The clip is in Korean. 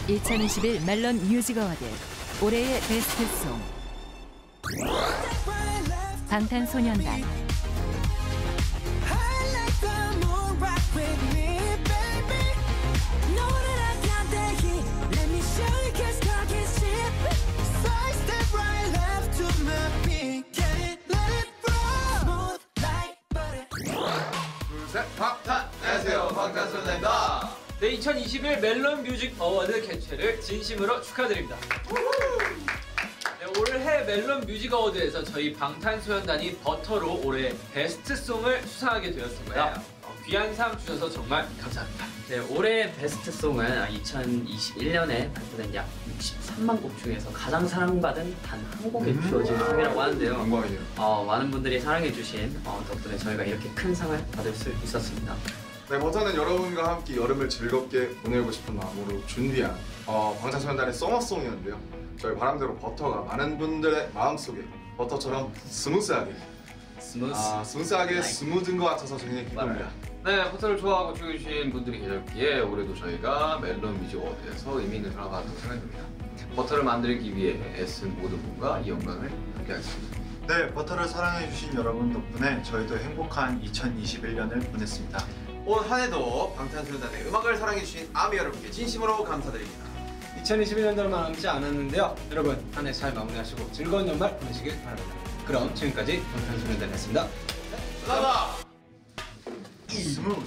2021 멜론 뮤직 어워드 올해의 베스트 송 방탄소년단. 안녕하세요, 방탄소년단입니다. 네, 2021 멜론 뮤직 어워드 개최를 진심으로 축하드립니다. 네, 올해 멜론 뮤직 어워드에서 저희 방탄소년단이 버터로 올해 베스트송을 수상하게 되었습니다. 귀한 상 주셔서 정말 감사합니다. 네, 올해 베스트송은 2021년에 발표된 약 63만 곡 중에서 가장 사랑받은 단 한 곡에 주어진 상이라고 하는데요. 영광이에요. 많은 분들이 사랑해주신 덕분에 저희가 이렇게 큰 상을 받을 수 있었습니다. 네, 버터는 여러분과 함께 여름을 즐겁게 보내고 싶은 마음으로 준비한 방탄소년단의 서머송이었는데요. 저희 바람대로 버터가 많은 분들의 마음속에 버터처럼 스무스하게 스무드인 것 같아서 굉장히 기쁩니다. 네, 버터를 좋아하고 즐겨주신 분들이 계셨기에 올해도 저희가 멜론 뮤직 어워드에서 의미 있는 상을 받았다고 생각됩니다. 버터를 만들기 위해 애쓴 모든 분과 이 영광을 함께하겠습니다. 네, 버터를 사랑해주신 여러분 덕분에 저희도 행복한 2021년을 보냈습니다. 올 한 해도 방탄소년단의 음악을 사랑해주신 아미 여러분께 진심으로 감사드립니다. 2021년도를 남지 않았는데요. 여러분, 한 해 잘 마무리하시고 즐거운 연말 보내시길 바랍니다. 그럼 지금까지 방탄소년단이었습니다. 감사합니다. 스무스.